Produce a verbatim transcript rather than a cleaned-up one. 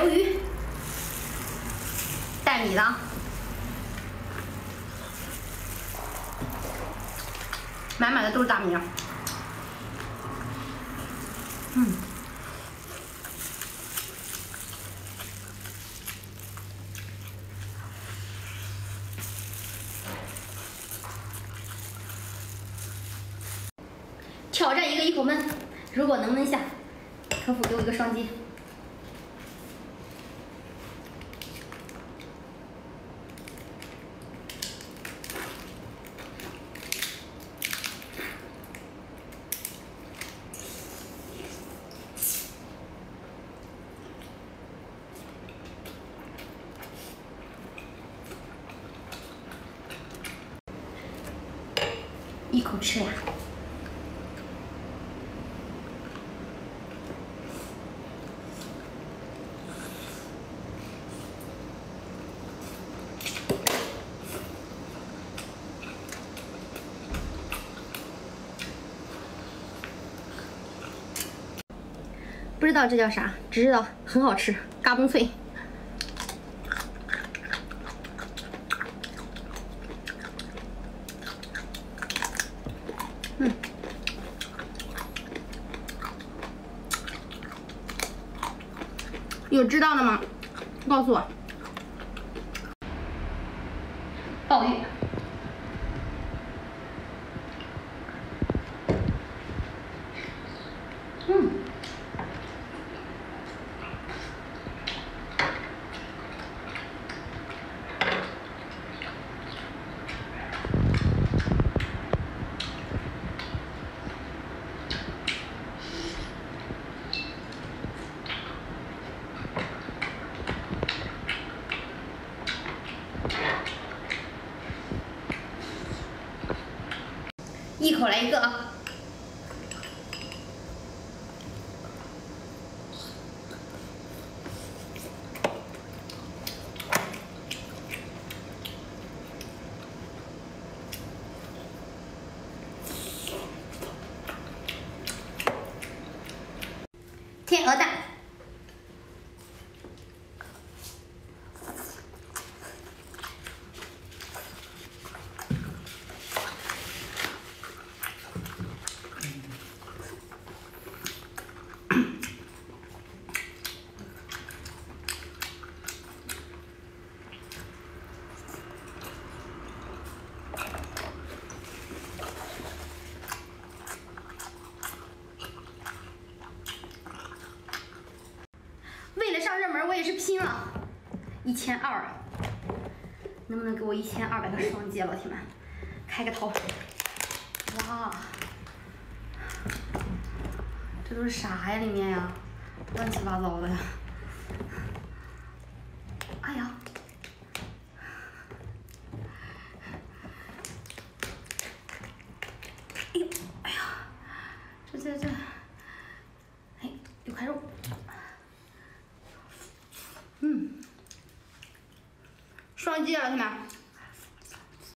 鱿鱼，带米的，满满的都是大米。嗯。 挑战一个一口闷，如果能闷下，可否给我一个双击？一口吃呀！ 不知道这叫啥，只知道很好吃，嘎嘣脆。嗯，有知道的吗？告诉我。鲍鱼。 嗯。 一口来一个啊！天鹅蛋。 为了上热门，我也是拼了，一千二，能不能给我一千二百个双击？老铁们，开个头！哇，这都是啥呀？里面呀，乱七八糟的呀！哎呀！哎呦，哎呀，这这这，哎，有块肉。 嗯，双击啊，老铁们！